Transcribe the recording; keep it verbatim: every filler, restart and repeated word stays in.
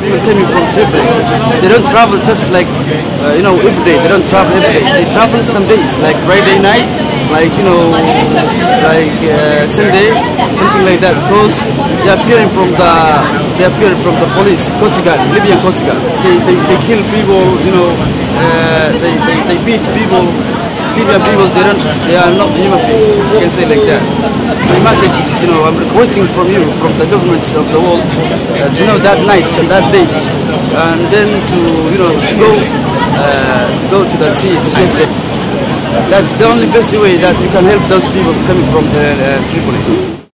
people coming from Tripoli, they don't travel just like, uh, you know, every day. They don't travel every day. They travel some days, like Friday night, like, you know, like uh, Sunday, something like that. Because they are fearing from the, they are fearing from the police, Coast Guard, Libyan Coast Guard. They, they, they kill people, you know, uh, they, they, they beat people. Libyan people, they don't, they are not human beings. You can say like that. My message is, you know, I'm requesting from you, from the governments of the world, uh, to know that nights and that dates, and then to, you know, to go, uh, to go to the sea to save them. That's the only best way that you can help those people coming from the uh, Tripoli.